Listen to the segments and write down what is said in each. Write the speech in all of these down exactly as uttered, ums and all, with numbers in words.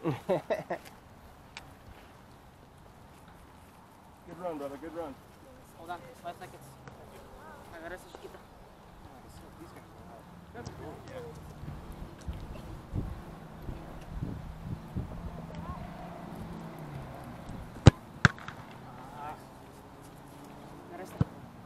Good run, brother. Good run. Hold on. Five seconds. Agarra esa chiquita. Good. Yeah. Agarra esta.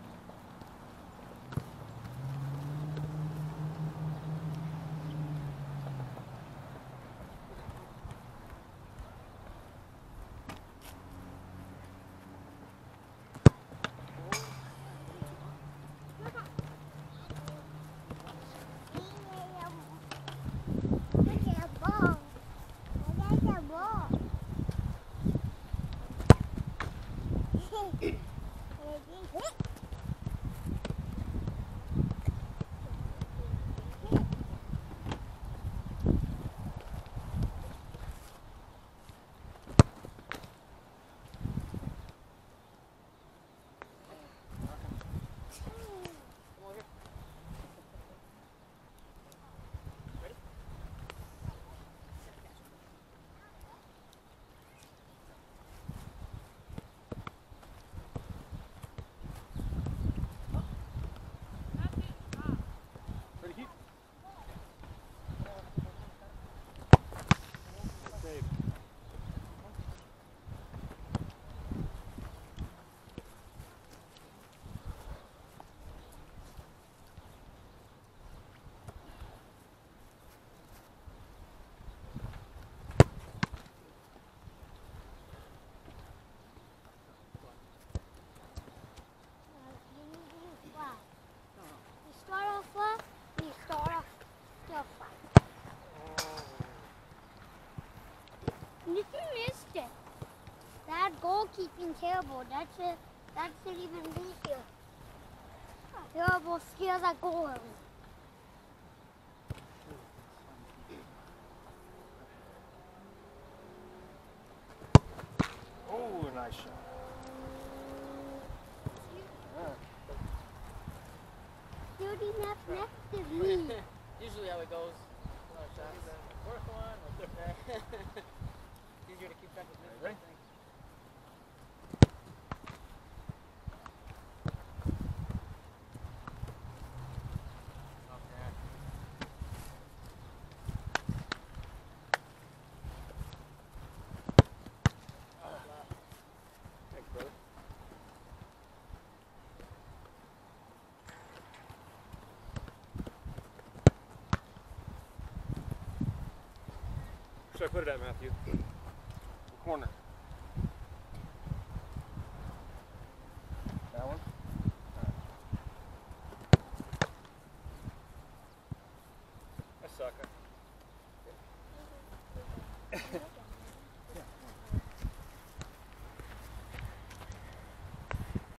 Ready, keep. Save. You start off left, and you start off left. And if you missed it, that goalkeeping terrible. That should that should even be here. Terrible skills at goal. Oh, nice shot. Shooting up next to me. Usually how it goes. A lot of shots. Fourth one. It's easier to keep track of this. Ready? Thanks, brother. Where should I put it at, Matthew? The corner. That one? Alright. I suck.